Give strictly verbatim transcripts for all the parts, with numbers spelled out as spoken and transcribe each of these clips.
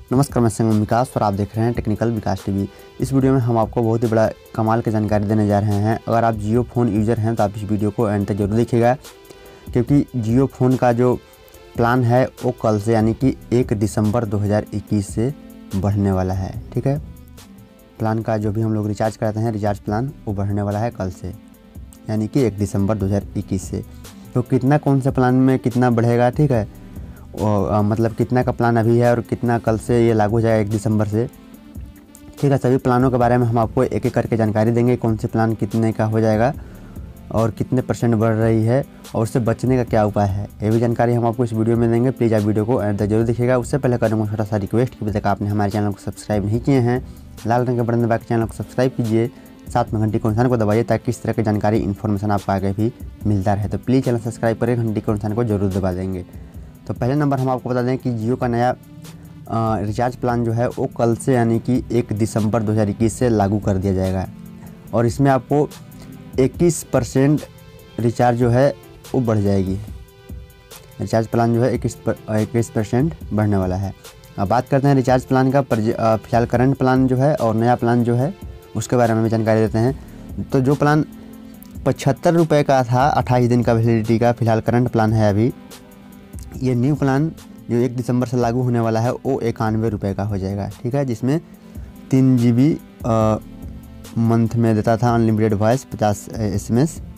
नमस्कार, मैं संगम विकास और आप देख रहे हैं टेक्निकल विकास टीवी। इस वीडियो में हम आपको बहुत ही बड़ा कमाल की जानकारी देने जा रहे हैं। अगर आप जियो फ़ोन यूज़र हैं तो आप इस वीडियो को एंड तक जरूर देखिएगा, क्योंकि जियो फ़ोन का जो प्लान है वो कल से यानी कि एक दिसंबर दो हज़ार इक्कीस से बढ़ने वाला है। ठीक है, प्लान का जो भी हम लोग रिचार्ज कराते हैं रिचार्ज प्लान वो बढ़ने वाला है कल से, यानी कि एक दिसंबर दो हज़ार इक्कीस से। तो कितना कौन से प्लान में कितना बढ़ेगा, ठीक है, और मतलब कितना का प्लान अभी है और कितना कल से ये लागू हो जाएगा एक दिसंबर से। ठीक है, सभी प्लानों के बारे में हम आपको एक एक करके जानकारी देंगे, कौन से प्लान कितने का हो जाएगा और कितने परसेंट बढ़ रही है और उससे बचने का क्या उपाय है, ये भी जानकारी हम आपको इस वीडियो में देंगे। प्लीज़ आप वीडियो को एंड तक जरूर देखिएगा। उससे पहले करूँगा छोटा सा रिक्वेस्ट कि अभी तक आपने हमारे चैनल को सब्सक्राइब नहीं किए हैं, लाल रंग के बटन दबा के चैनल को सब्सक्राइब कीजिए, साथ में घंटी के निशान को दबाइए ताकि इस तरह की जानकारी इन्फॉर्मेशन आपको आगे भी मिलता रहे। तो प्लीज़ चैनल सब्सक्राइब करें, घंटी के निशान को जरूर दबा देंगे। तो पहले नंबर हम आपको बता दें कि जियो का नया रिचार्ज प्लान जो है वो कल से यानी कि एक दिसंबर दो हज़ार इक्कीस से लागू कर दिया जाएगा और इसमें आपको इक्कीस परसेंट रिचार्ज जो है वो बढ़ जाएगी। रिचार्ज प्लान जो है इक्कीस इक्कीस परसेंट बढ़ने वाला है। अब बात करते हैं रिचार्ज प्लान का। फिलहाल करंट प्लान जो है और नया प्लान जो है उसके बारे में भी जानकारी देते हैं। तो जो प्लान पचहत्तर रुपये का था अट्ठाईस दिन का वैलिडिटी का, फिलहाल करंट प्लान है अभी। ये न्यू प्लान जो एक दिसंबर से लागू होने वाला है वो इक्यानवे रुपये का हो जाएगा। ठीक है, जिसमें तीन जी बी मंथ में देता था अनलिमिटेड वॉइस, पचास एस एम एस,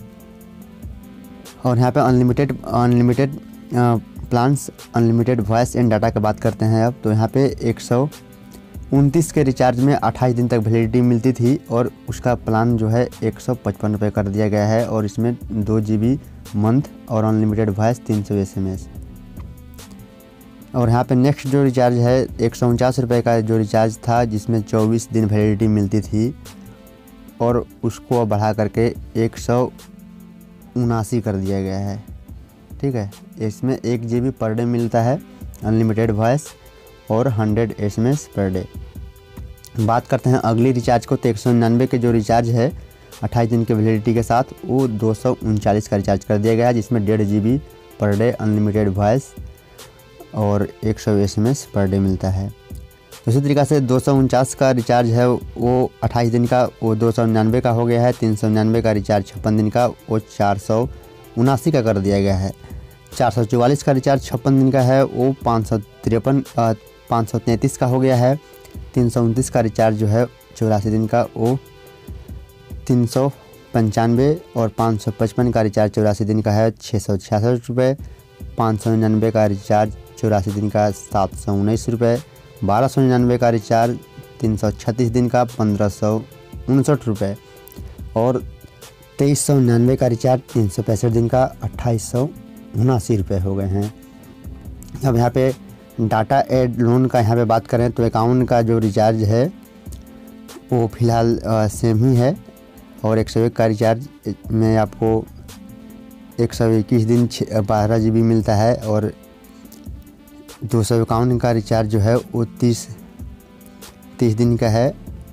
और यहाँ पे unlimited unlimited plans unlimited voice and data की बात करते हैं। अब तो यहाँ पे एक सौ उनतीस के रिचार्ज में अट्ठाईस दिन तक वैलिडिटी मिलती थी और उसका प्लान जो है एक सौ पचपन रुपये कर दिया गया है और इसमें दो जी बी मंथ और अनलिमिटेड वॉइस तीन सौ एस एम एस। और यहाँ पे नेक्स्ट जो रिचार्ज है एक सौ उनचास रुपये का जो रिचार्ज था जिसमें चौबीस दिन वैलिडिटी मिलती थी और उसको बढ़ा करके एक सौ उनासी कर दिया गया है। ठीक है, इसमें एक जी बी पर डे मिलता है अनलिमिटेड वॉइस और hundred S M S per day. बात करते हैं अगली रिचार्ज को, तो एक सौ निन्यानवे के जो रिचार्ज है अट्ठाईस दिन के वैलिडिटी के साथ वो दो सौ उनचालीस का रिचार्ज कर दिया गया है, जिसमें डेढ़ G B per day unlimited voice और एक सौ S M S per day मिलता है। उसी तरीक़े से दो सौ उनचास का रिचार्ज है वो अट्ठाईस दिन का वो दो सौ निन्यानवे का हो गया है। तीन सौ निन्यानवे का रिचार्ज छप्पन दिन का वो चार सौ उनासी का कर दिया गया है। चार सौ चौवालीस का रिचार्ज छप्पन दिन का है वो पाँच सौ तिरपन पाँच सौ तैंतीस का हो गया है। तीन सौ उनतीस का रिचार्ज जो है चौरासी दिन का वो तीन सौ पंचानवे और पाँच सौ पचपन का रिचार्ज चौरासी दिन का है छः सौ छियासठ रुपये। पाँच सौ निन्यानवे का रिचार्ज चौरासी दिन का सात सौ उन्नीस रुपये। बारह सौ निन्यानवे का रिचार्ज तीन सौ छत्तीस दिन का पंद्रह सौ उनसठ रुपये और तेईस सौ निन्यानवे का रिचार्ज तीन सौ पैंसठ दिन का अट्ठाईस सौ उनासी रुपये हो गए हैं। अब यहाँ पे डाटा एड लोन का यहाँ पे बात करें तो इक्यावन का जो रिचार्ज है वो फ़िलहाल सेम ही है और एक सौ एक का रिचार्ज में आपको एक सौ इक्कीस दिन बारह जी बी मिलता है और दो सौ इक्यावन का रिचार्ज जो है वो तीस तीस दिन का है।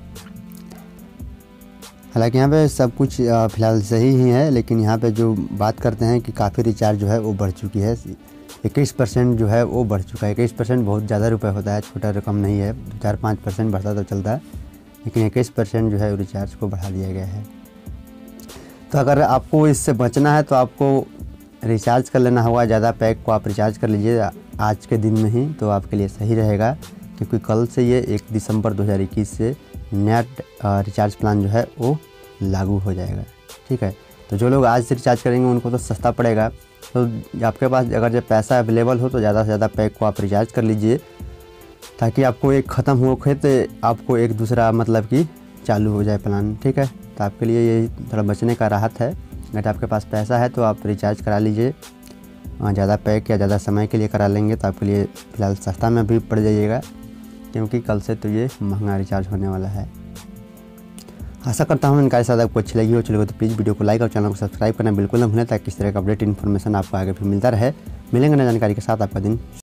हालांकि यहाँ पे सब कुछ फ़िलहाल सही ही है, लेकिन यहाँ पे जो बात करते हैं कि काफ़ी रिचार्ज जो है वो बढ़ चुकी है। इक्कीस परसेंट जो है वो बढ़ चुका है। इक्कीस परसेंट बहुत ज़्यादा रुपए होता है, छोटा रकम नहीं है। चार पाँच परसेंट बढ़ता तो चलता है, लेकिन इक्कीस परसेंट जो है रिचार्ज को बढ़ा दिया गया है। तो अगर आपको इससे बचना है तो आपको रिचार्ज कर लेना होगा, ज़्यादा पैक को आप रिचार्ज कर लीजिए आज के दिन में ही, तो आपके लिए सही रहेगा, क्योंकि कल से ये एक दिसंबर दो हज़ार इक्कीस से नया रिचार्ज प्लान जो है वो लागू हो जाएगा। ठीक है, तो जो लोग आज से रिचार्ज करेंगे उनको तो सस्ता पड़ेगा। तो आपके पास अगर जब पैसा अवेलेबल हो तो ज़्यादा से ज़्यादा पैक को आप रिचार्ज कर लीजिए, ताकि आपको एक ख़त्म हो खे तो आपको एक दूसरा मतलब कि चालू हो जाए प्लान। ठीक है, तो आपके लिए ये थोड़ा बचने का राहत है। अगर आपके पास पैसा है तो आप रिचार्ज करा लीजिए, ज़्यादा पैक या ज़्यादा समय के लिए करा लेंगे तो आपके लिए फ़िलहाल सस्ता में भी पड़ जाइएगा, क्योंकि कल से तो ये महंगा रिचार्ज होने वाला है। आशा करता हूँ जानकारी शायद आपको अच्छी लगी हो। चलो तो प्लीज़ वीडियो को लाइक और चैनल को सब्सक्राइब करना बिल्कुल ना भूलें, ताकि इस तरह का अपडेट इन्फॉर्मेशन आपको आगे भी मिलता रहे। मिलेंगे नई जानकारी के साथ। आपका दिन